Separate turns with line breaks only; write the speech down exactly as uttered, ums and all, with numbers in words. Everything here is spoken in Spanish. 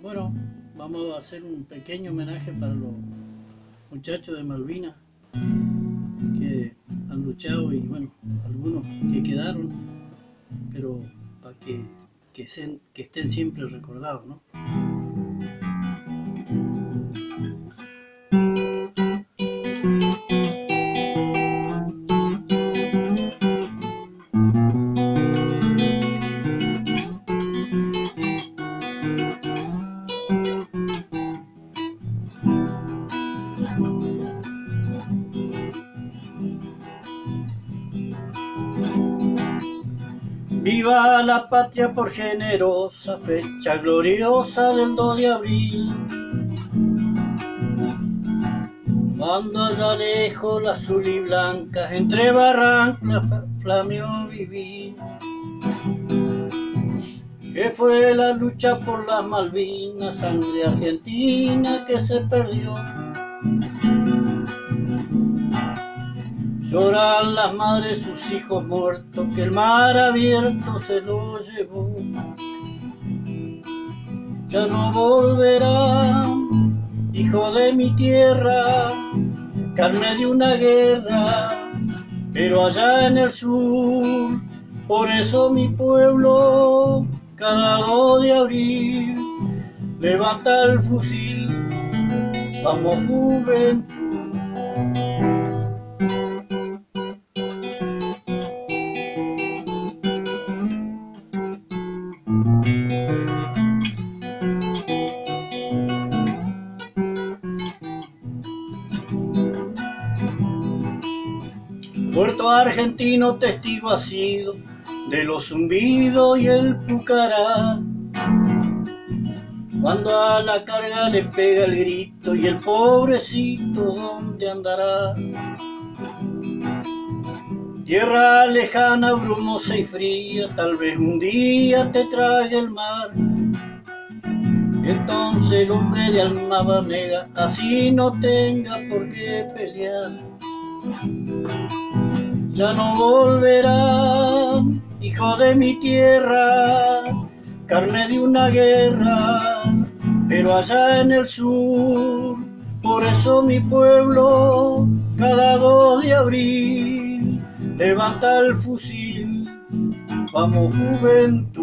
Bueno, vamos a hacer un pequeño homenaje para los muchachos de Malvinas que han luchado y bueno, algunos que quedaron, pero para que, que, sean, que estén siempre recordados, ¿no? Viva la patria por generosa fecha gloriosa del dos de abril, cuando allá lejos la azul y blanca entre barrancas flameó vivir, que fue la lucha por las Malvinas, sangre argentina que se perdió. Lloran las madres sus hijos muertos, que el mar abierto se los llevó. Ya no volverán, hijo de mi tierra, carne de una guerra, pero allá en el sur. Por eso mi pueblo, cada dos de abril, levanta el fusil, vamos juventud. Puerto Argentino testigo ha sido de los zumbidos y el pucará, cuando a la carga le pega el grito y el pobrecito ¿dónde andará? Tierra lejana, brumosa y fría, tal vez un día te trague el mar. Entonces el hombre de alma vanega así no tenga por qué pelear. Ya no volverán, hijo de mi tierra, carne de una guerra, pero allá en el sur. Por eso mi pueblo, cada dos de abril, levanta el fusil, vamos juventud.